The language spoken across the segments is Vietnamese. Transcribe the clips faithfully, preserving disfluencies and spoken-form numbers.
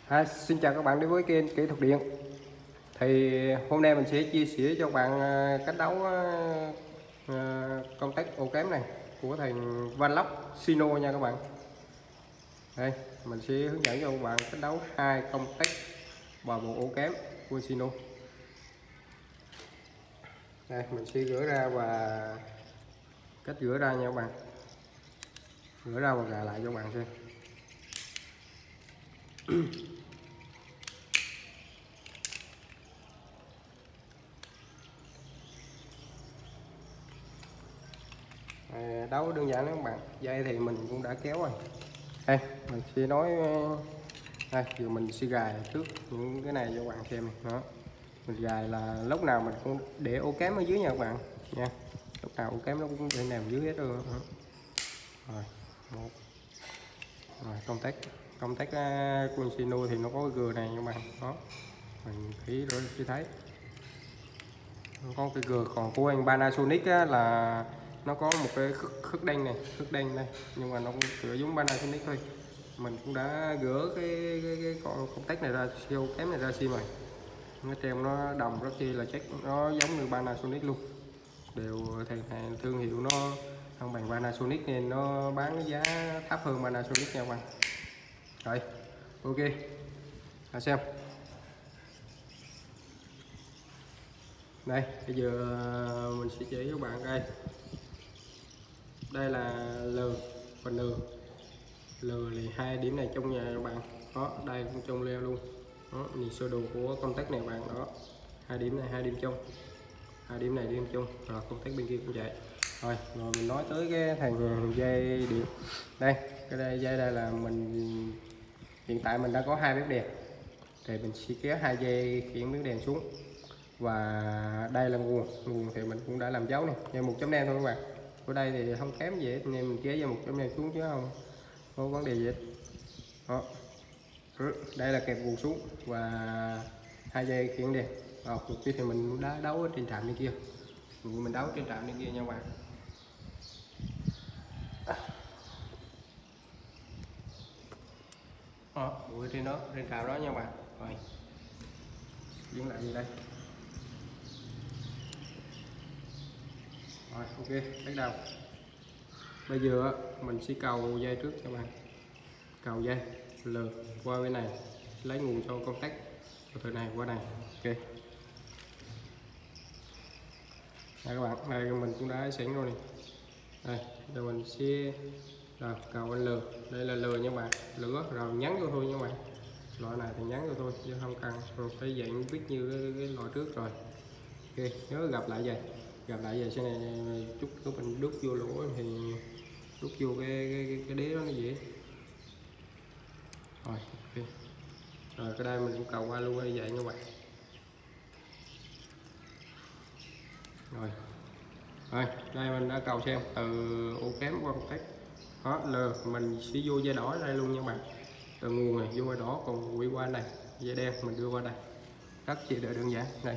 À, xin chào các bạn đến với kênh Kỹ thuật Điện. Thì hôm nay mình sẽ chia sẻ cho bạn cách đấu công tắc ổ cắm này của thằng Vanlock Sino nha các bạn. Đây, mình sẽ hướng dẫn cho các bạn cách đấu hai công tắc và một ổ cắm của Sino. Đây, mình sẽ gỡ ra và cách gỡ ra nha các bạn. Gỡ ra và gài lại cho các bạn xem. Đấu đơn giản lắm các bạn. Dây thì mình cũng đã kéo rồi. Đây mình sẽ nói đây, giờ mình sẽ gài trước những cái này cho các bạn xem này. Đó, mình gài là lúc nào mình cũng để ổ cắm ở dưới nha các bạn nha, lúc nào ổ cắm nó cũng để nằm dưới hết rồi. Đó. Rồi một rồi công tắc công tắc của Sino thì nó có cái gừa này các bạn. Đó, mình thấy rồi chưa thấy nó có cái gừa, còn của anh Panasonic á, là nó có một cái khức, khức đen này, khức đen đây, nhưng mà nó cũng tựa giống Panasonic thôi. Mình cũng đã gỡ cái, cái, cái con công tắc này ra, siêu kém này ra sim rồi, nó treo nó đồng rất chi là chắc, nó giống như Panasonic luôn, đều thằng này thương hiệu nó không bằng Panasonic nên nó bán giá thấp hơn Panasonic nha các bạn. Rồi ok, à, xem đây, bây giờ mình sẽ chỉ các bạn đây. Đây là L và N. L thì hai điểm này trong nhà các bạn. Đó, đây cũng trong leo luôn. Đó, nhìn sơ đồ của công tắc này bạn. Đó, hai điểm này hai điểm trong, hai điểm này điểm trong, rồi công tắc bên kia cũng vậy. Rồi, rồi mình nói tới cái thằng dây điện. Đây, cái đây dây đây là mình hiện tại mình đã có hai bếp đèn. Thì mình sẽ kéo hai dây khiển bếp đèn xuống. Và đây là nguồn, nguồn thì mình cũng đã làm dấu này, dây một chấm đen thôi các bạn. Ở đây thì không kém gì hết, nên mình kéo dây một chấm đen xuống chứ không có vấn đề gì hết. Đó, đây là kẹp nguồn xuống và hai dây khiển đèn. Rồi một kia thì mình đã đấu ở trên trạm bên kia, mình đấu trên trạm bên kia nha các bạn. Đó, bụi trên đó, trên trạm đó nha các bạn. Rồi dừng lại gì đây. Rồi ok, bắt đầu. Bây giờ mình sẽ cầu dây trước cho bạn, cầu dây L qua bên này, lấy nguồn cho công tắc từ này qua này. Ok, đây các bạn, đây mình cũng đã sẵn rồi này. Đây, giờ mình sẽ rồi cầu L, đây là L nha bạn, lửa rồi nhắn vô thôi nha bạn. Loại này thì nhắn vô thôi chứ không cần phải dạng biết như cái, cái loại trước rồi. Ok, nhớ gặp lại vậy, gặp lại vậy sau này chút nữa mình đút vô lỗ thì đút vô cái cái, cái, cái đế đó nó dễ. Rồi ok, rồi cái đây mình cũng cầu qua luôn như vậy nha bạn. Rồi rồi đây mình đã cầu xem từ ổ cắm qua công tắc. Đó, L mình sẽ vô dây đỏ đây luôn nha bạn, từ nguồn này vô dây đỏ, còn quay qua này dây đen mình đưa qua đây, rất chỉ đợi đơn giản. Đây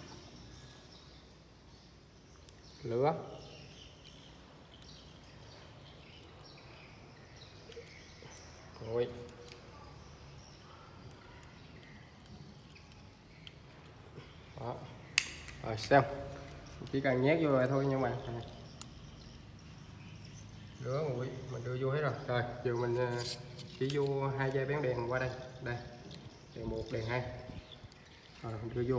lửa rồi, đó rồi xem, chỉ cần nhét vô rồi thôi nha bạn. Lửa nguội mình đưa vô hết rồi. Rồi giờ mình chỉ vô hai dây bán đèn qua đây, đây đèn một đèn hai, rồi mình đưa vô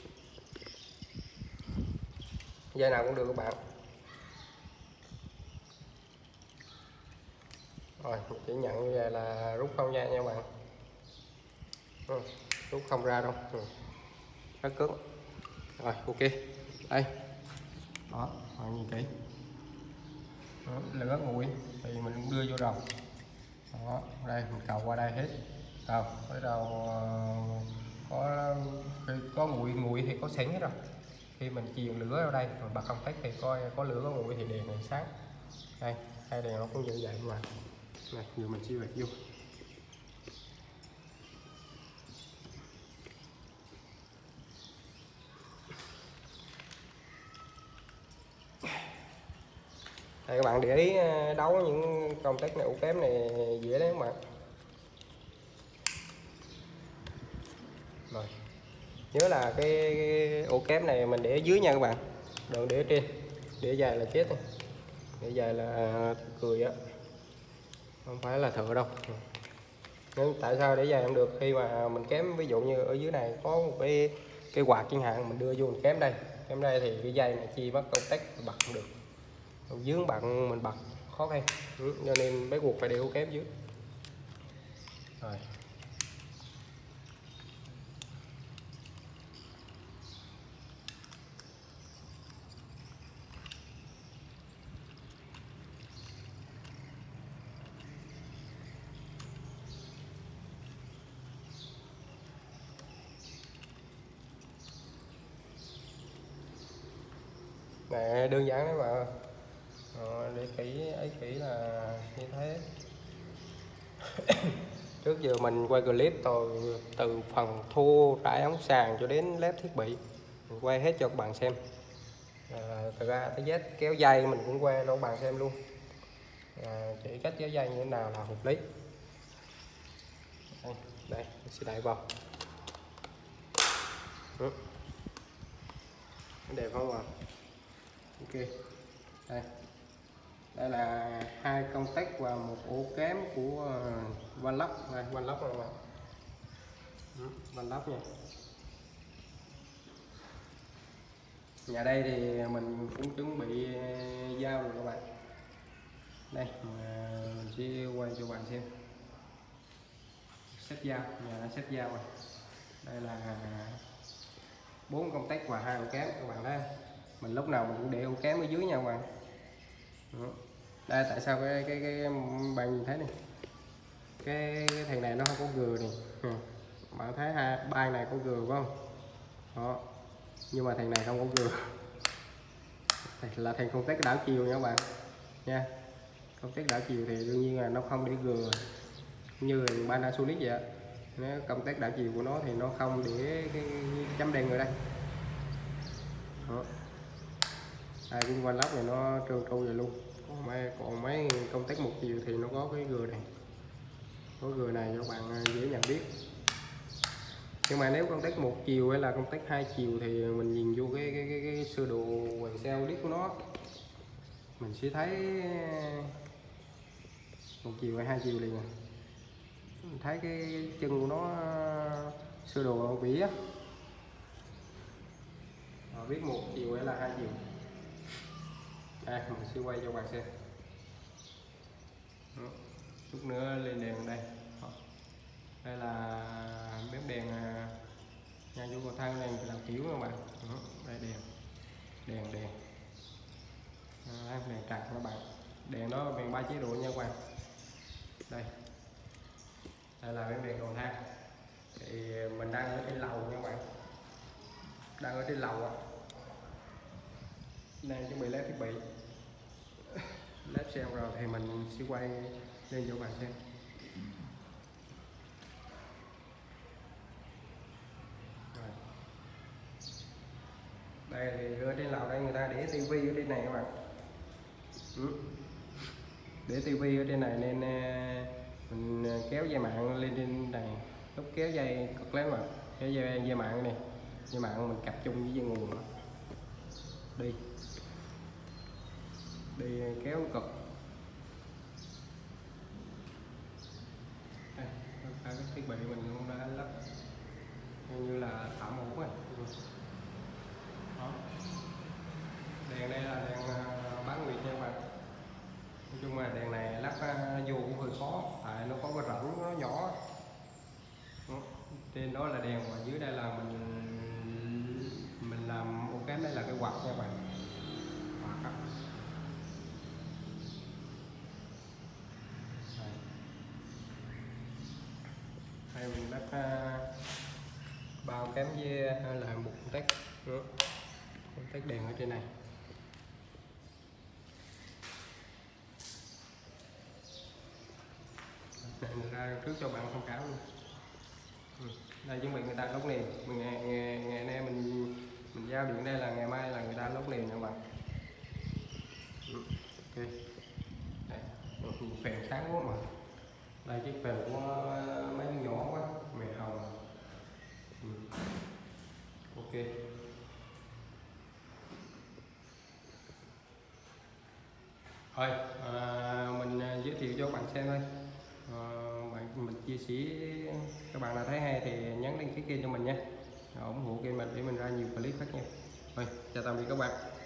dây nào cũng được các bạn. Rồi chỉ nhận như vậy là rút không ra nha các bạn. Ừ, rút không ra đâu. Ừ, rất cứng. Rồi ok, đây đó, bạn nhìn kỹ. Đó, lửa nguội thì mình cũng đưa vô đầu. Đó, đây mình cầu qua đây hết. Rồi bắt đầu có có nguội nguội thì có sẵn hết rồi. Khi mình chuyền lửa vào đây mình bật công tắc thì coi có lửa có nguội thì đèn này sáng. Đây hai đèn nó cũng như vậy mà. Này giờ mình sẽ vạch vô. Đây các bạn để ý đấu những công tắc này ổ cắm này dễ đấy các bạn. Rồi. Nhớ là cái, cái ổ kém này mình để ở dưới nha các bạn, đừng để ở trên, để dài là chết thôi, để dài là cười á, không phải là thợ đâu. Nhưng tại sao để dài không được? Khi mà mình kém, ví dụ như ở dưới này có một cái cái quạt chẳng hạn, mình đưa vô mình kém đây, kém đây thì cái dây này chi mất công tắc bật không được, dướng bạn mình bật khó khăn, ừ, cho nên bé cuộc phải đeo kém dưới. Rồi. Nè, đơn giản đấy mà. Ờ, để kỹ ấy kỹ là như thế. Trước giờ mình quay clip từ từ phần thu rải ống sàn cho đến led thiết bị, mình quay hết cho các bạn xem. À, thật ra cái vết kéo dây mình cũng quay cho các bạn xem luôn. À, chỉ cách kéo dây như thế nào là hợp lý. Đây, đây mình sẽ đẩy vào. Ừ. Đẹp không ạ? Ok. Đây. Đây là hai công tắc và một ổ kém của van lốc. Đây, van lốc rồi các bạn. Ừ, van lốc nha. Nhà đây thì mình cũng chuẩn bị dao rồi các bạn. Đây mình sẽ quay cho bạn xem. Xếp dao, nhà đã xếp dao rồi. Đây là bốn công tắc và hai ổ kém các bạn thấy. Mình lúc nào mình cũng để ổ kém ở dưới nha các bạn. Đó. Đây tại sao cái cái cái bạn nhìn thấy này, cái, cái thằng này nó không có gừa này, ừ. Bạn thấy hai ba này có gừa phải không? Đó. Nhưng mà thằng này không có gừa. Đây là thằng công tắc đảo chiều nha các bạn nha. Công tắc đảo chiều thì đương nhiên là nó không để gừa như là Panasonic vậy. Nếu công tắc đảo chiều của nó thì nó không để cái chấm đen ở đây. Đó. Đây cái van lốc này nó trơn tru vậy luôn. Còn mấy, còn mấy công tắc một chiều thì nó có cái gừa này, có gừa này cho bạn dễ nhận biết. Nhưng mà nếu công tắc một chiều hay là công tắc hai chiều thì mình nhìn vô cái cái cái, cái sơ đồ hoàng sao đít của nó, mình sẽ thấy một chiều hay hai chiều liền. Mình thấy cái chân của nó sơ đồ vỉ á, biết một chiều hay là hai chiều. Đây mình sẽ quay cho bạn xem. Đó. Chút nữa lên đèn đây. Đó. Đây là bếp đèn nha, vô cầu thang này làm kiểu các bạn. Đó. Đây đèn, đèn đèn, à, đèn trắng các bạn. Đèn nó bằng ba chế độ nha các bạn. Đây, đây là bếp đèn cầu thang. Thì mình đang ở trên lầu nha các bạn, đang ở trên lầu á, đang chuẩn bị led thiết bị. Led xem rồi thì mình sẽ quay lên cho các bạn xem. Rồi. Đây thì ở trên lầu đây người ta để tivi ở trên này các bạn. Ừ. Để tivi ở trên này nên mình kéo dây mạng lên trên này. Lúc kéo dây cực lắm mà, kéo dây dây mạng này, dây mạng mình cặp chung với dây nguồn đó. Đi đi kéo cực. Đây, cái thiết bị mình cũng đã lắp như là tạm ổn rồi. Đó. Đèn đây là đèn bán nguyệt nha các bạn. Nói chung là đèn này lắp vô cũng hơi khó, tại nó có cái rãnh nó nhỏ. Đó. Trên đó là đèn và dưới đây là mình mình làm một cái, đây là cái quạt nha các bạn. Quạt đó. Đây mình lắp uh, bao kém với uh, là một công tắc, công tắc đèn ở trên này. Này mình ra trước cho bạn tham khảo luôn. Ừ. Đây chuẩn bị người ta lốc nền, mình ngày, ngày, ngày nay mình mình giao điện đây là ngày mai là người ta lốc nền các bạn. Ừ. Ok. Đây, phèn sáng quá mà. Đây chiếc phèn của mấy nhỏ quá, mèo hồng. Ừ. Thôi à, mình giới thiệu cho các bạn xem thôi. À, bạn mình chia sẻ, các bạn nào thấy hay thì nhấn đăng ký kênh cho mình nha, ủng hộ kênh mình để mình ra nhiều clip khác nha. Thôi chào tạm biệt các bạn.